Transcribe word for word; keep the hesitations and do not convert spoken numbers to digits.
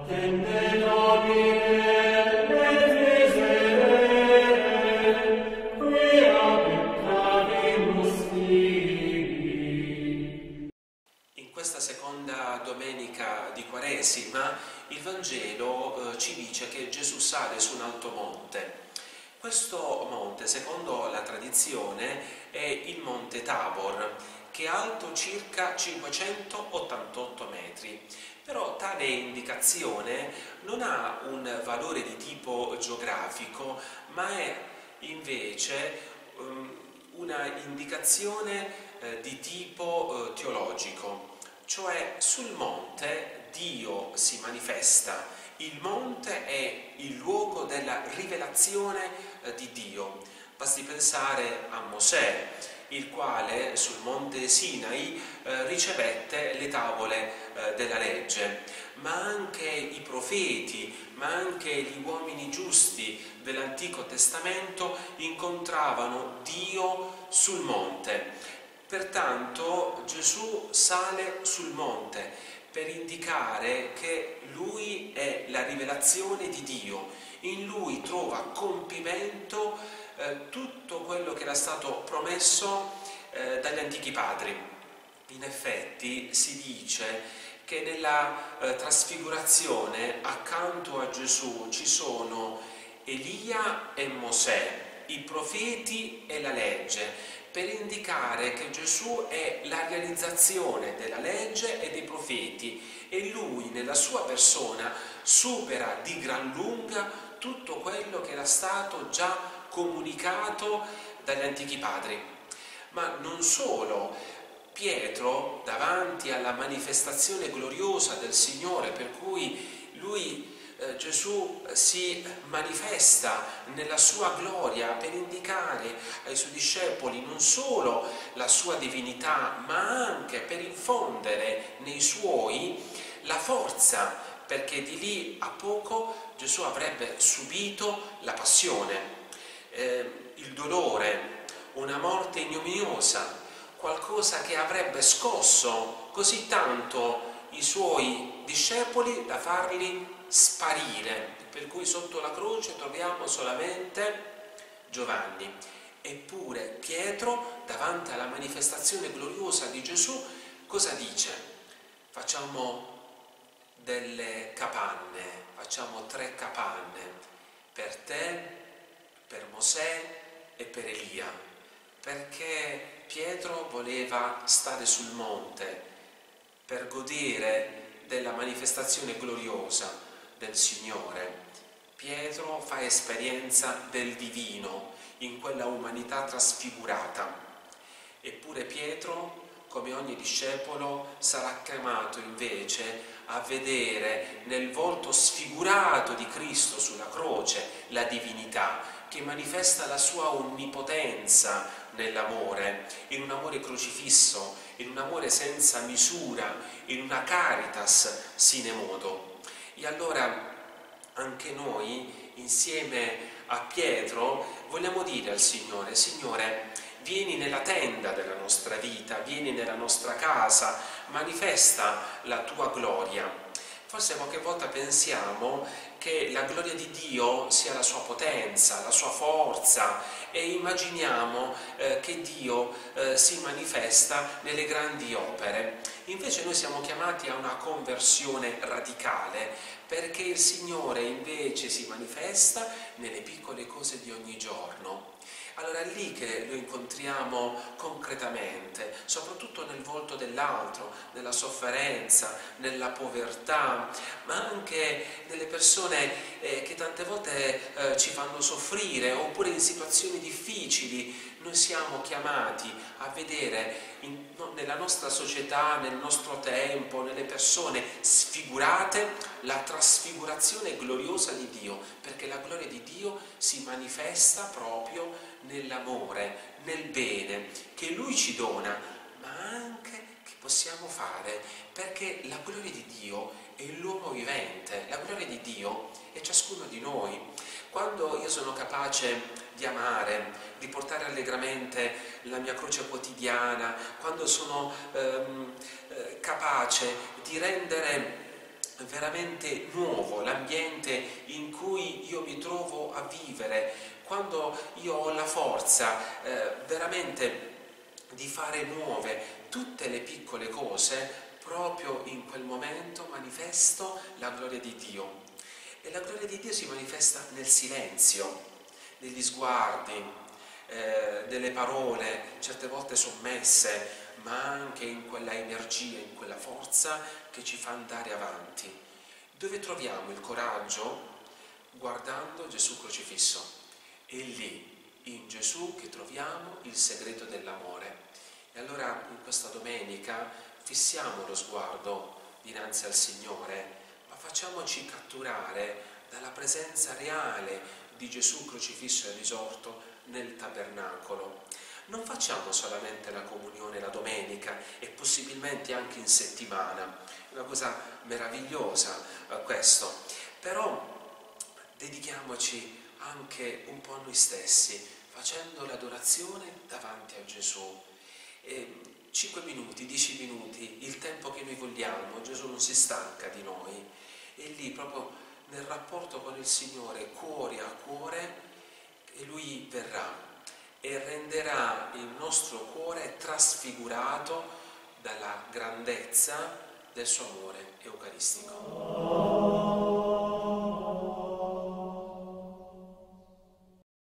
In questa seconda domenica di Quaresima il Vangelo eh, ci dice che Gesù sale su un alto monte. Questo monte, secondo la tradizione, è il monte Tabor, che è alto circa cinquecentottantotto metri. Però tale indicazione non ha un valore di tipo geografico, ma è invece um, una indicazione eh, di tipo eh, teologico. Cioè sul monte Dio si manifesta, il monte è il luogo della rivelazione eh, di Dio. Basti pensare a Mosè, il quale sul monte Sinai eh, ricevette le tavole eh, della legge, ma anche i profeti, ma anche gli uomini giusti dell'Antico Testamento incontravano Dio sul monte. Pertanto Gesù sale sul monte per indicare che Lui è la rivelazione di Dio, in Lui trova compimento eh, tutto quello che era stato promesso eh, dagli antichi padri. In effetti si dice che nella eh, trasfigurazione accanto a Gesù ci sono Elia e Mosè, i profeti e la legge, per indicare che Gesù è la realizzazione della legge e dei profeti e Lui nella sua persona supera di gran lunga tutto quello che era stato già comunicato dagli antichi padri. Ma non solo, Pietro, davanti alla manifestazione gloriosa del Signore, per cui lui Eh, Gesù si manifesta nella sua gloria per indicare ai suoi discepoli non solo la sua divinità, ma anche per infondere nei suoi la forza, perché di lì a poco Gesù avrebbe subito la passione, eh, il dolore, una morte ignominiosa, qualcosa che avrebbe scosso così tanto i suoi discepoli da farli sparire, per cui sotto la croce troviamo solamente Giovanni. Eppure Pietro, davanti alla manifestazione gloriosa di Gesù, cosa dice? Facciamo delle capanne, facciamo tre capanne per te, per Mosè e per Elia, perché Pietro voleva stare sul monte per godere della manifestazione gloriosa del Signore. Pietro fa esperienza del divino in quella umanità trasfigurata. Eppure Pietro, come ogni discepolo, sarà chiamato invece a vedere nel volto sfigurato di Cristo sulla croce la divinità, che manifesta la sua onnipotenza nell'amore, in un amore crocifisso, in un amore senza misura, in una caritas sine modo. E allora anche noi, insieme a Pietro, vogliamo dire al Signore: Signore, vieni nella tenda della nostra vita, vieni nella nostra casa, manifesta la tua gloria. Forse qualche volta pensiamo che la gloria di Dio sia la sua potenza, la sua forza, e immaginiamo eh, che Dio eh, si manifesta nelle grandi opere. Invece noi siamo chiamati a una conversione radicale, perché il Signore invece si manifesta nelle piccole cose di ogni giorno. Allora è lì che lo incontriamo concretamente, soprattutto nel volto dell'altro, nella sofferenza, nella povertà, ma anche nelle persone eh, che tante volte eh, ci fanno soffrire, oppure in situazioni difficili. Noi siamo chiamati a vedere in, no, nella nostra società, nel nostro tempo, nelle persone sfigurate, la trasfigurazione gloriosa di Dio, perché la gloria di Dio si manifesta proprio nell'amore, nel bene che Lui ci dona, ma anche che possiamo fare, perché la gloria di Dio è l'uomo vivente, la gloria di Dio è ciascuno di noi. Quando io sono capace di amare, di portare allegramente la mia croce quotidiana, quando sono ehm, eh, capace di rendere veramente nuovo, l'ambiente in cui io mi trovo a vivere, quando io ho la forza eh, veramente di fare nuove tutte le piccole cose, proprio in quel momento manifesto la gloria di Dio. E la gloria di Dio si manifesta nel silenzio, negli sguardi, eh, nelle parole, certe volte sommesse, ma anche in quella energia, in quella forza che ci fa andare avanti. Dove troviamo il coraggio? Guardando Gesù crocifisso. È lì, in Gesù, che troviamo il segreto dell'amore. E allora in questa domenica fissiamo lo sguardo dinanzi al Signore, ma facciamoci catturare dalla presenza reale di Gesù crocifisso e risorto nel tabernacolo. Non facciamo solamente la comunione la domenica e possibilmente anche in settimana, è una cosa meravigliosa eh, questo, però dedichiamoci anche un po' a noi stessi, facendo l'adorazione davanti a Gesù. E cinque minuti, dieci minuti, il tempo che noi vogliamo, Gesù non si stanca di noi, e lì proprio nel rapporto con il Signore, cuore a cuore, e Lui verrà e renderà il nostro cuore trasfigurato dalla grandezza del suo amore eucaristico.